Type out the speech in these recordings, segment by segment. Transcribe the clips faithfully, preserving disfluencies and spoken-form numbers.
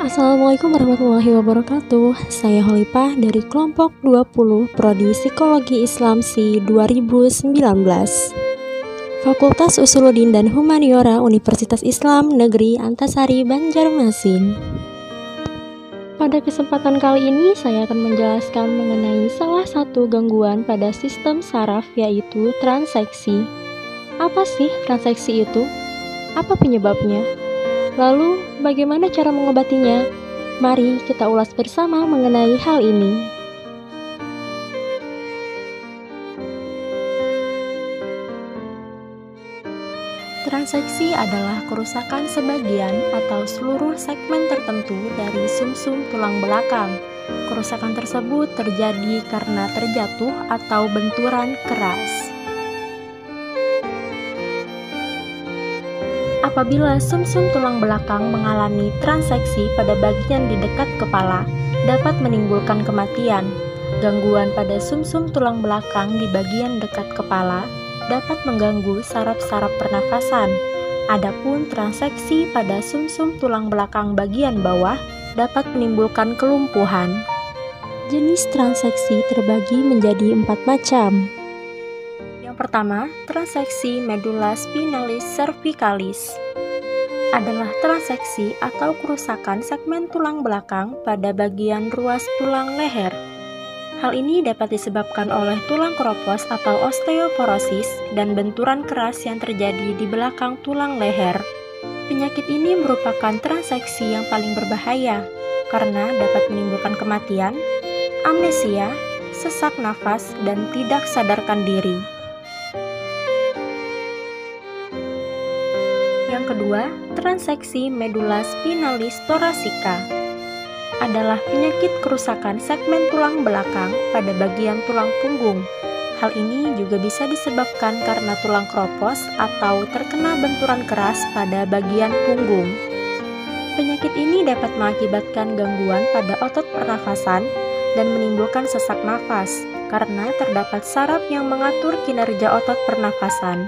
Assalamualaikum warahmatullahi wabarakatuh. Saya Holipah dari kelompok dua puluh Prodi Psikologi Islam S I dua ribu sembilan belas, Fakultas Usuluddin dan Humaniora Universitas Islam Negeri Antasari Banjarmasin. Pada kesempatan kali ini saya akan menjelaskan mengenai salah satu gangguan pada sistem saraf, yaitu transaksi. Apa sih transaksi itu? Apa penyebabnya? Lalu, bagaimana cara mengobatinya? Mari kita ulas bersama mengenai hal ini. Transaksi adalah kerusakan sebagian atau seluruh segmen tertentu dari sumsum tulang belakang. Kerusakan tersebut terjadi karena terjatuh atau benturan keras. Apabila sumsum tulang belakang mengalami transaksi pada bagian di dekat kepala, dapat menimbulkan kematian. Gangguan pada sumsum tulang belakang di bagian dekat kepala dapat mengganggu saraf-saraf pernafasan. Adapun transaksi pada sumsum tulang belakang bagian bawah dapat menimbulkan kelumpuhan. Jenis transaksi terbagi menjadi empat macam. Yang pertama, transaksi medula spinalis cervicalis adalah transaksi atau kerusakan segmen tulang belakang pada bagian ruas tulang leher. Hal ini dapat disebabkan oleh tulang keropos atau osteoporosis dan benturan keras yang terjadi di belakang tulang leher. Penyakit ini merupakan transaksi yang paling berbahaya karena dapat menimbulkan kematian, amnesia, sesak nafas, dan tidak sadarkan diri. Yang kedua, transaksi medula spinalis thoracika adalah penyakit kerusakan segmen tulang belakang pada bagian tulang punggung. Hal ini juga bisa disebabkan karena tulang keropos atau terkena benturan keras pada bagian punggung. Penyakit ini dapat mengakibatkan gangguan pada otot pernafasan dan menimbulkan sesak nafas karena terdapat saraf yang mengatur kinerja otot pernafasan.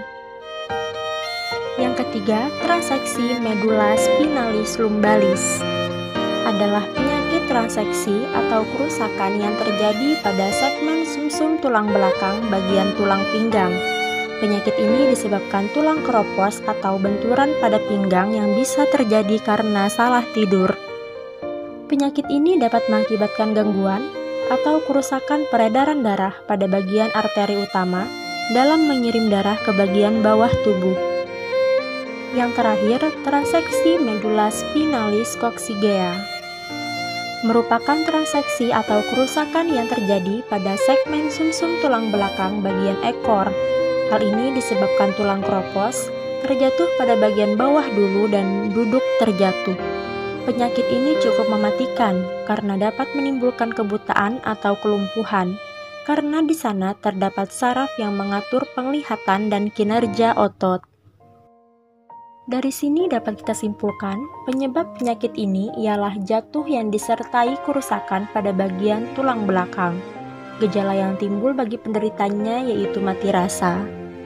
Yang ketiga, transaksi medula spinalis lumbalis adalah penyakit transaksi atau kerusakan yang terjadi pada segmen sumsum tulang belakang bagian tulang pinggang. Penyakit ini disebabkan tulang keropos atau benturan pada pinggang yang bisa terjadi karena salah tidur. Penyakit ini dapat mengakibatkan gangguan atau kerusakan peredaran darah pada bagian arteri utama dalam mengirim darah ke bagian bawah tubuh. Yang terakhir, transaksi medula spinalis coccygeal merupakan transaksi atau kerusakan yang terjadi pada segmen sumsum tulang belakang bagian ekor. Hal ini disebabkan tulang keropos terjatuh pada bagian bawah dulu dan duduk terjatuh. Penyakit ini cukup mematikan karena dapat menimbulkan kebutaan atau kelumpuhan, karena di sana terdapat saraf yang mengatur penglihatan dan kinerja otot. Dari sini dapat kita simpulkan, penyebab penyakit ini ialah jatuh yang disertai kerusakan pada bagian tulang belakang. Gejala yang timbul bagi penderitanya yaitu mati rasa.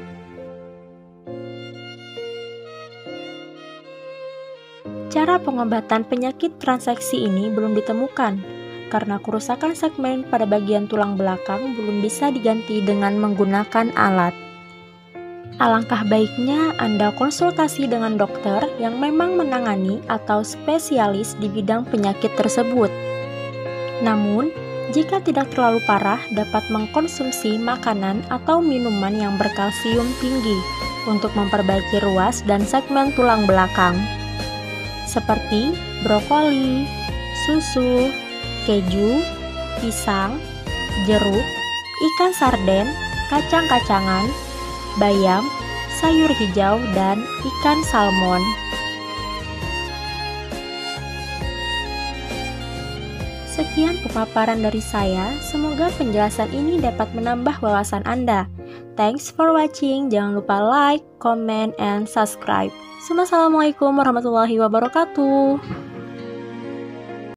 Cara pengobatan penyakit transaksi ini belum ditemukan, karena kerusakan segmen pada bagian tulang belakang belum bisa diganti dengan menggunakan alat. Alangkah baiknya Anda konsultasi dengan dokter yang memang menangani atau spesialis di bidang penyakit tersebut. Namun, jika tidak terlalu parah, dapat mengkonsumsi makanan atau minuman yang berkalsium tinggi untuk memperbaiki ruas dan segmen tulang belakang, seperti brokoli, susu, keju, pisang, jeruk, ikan sarden, kacang-kacangan, bayam, sayur hijau, dan ikan salmon. Sekian pemaparan dari saya, semoga penjelasan ini dapat menambah wawasan Anda. Thanks for watching, jangan lupa like, comment, and subscribe. Assalamualaikum warahmatullahi wabarakatuh.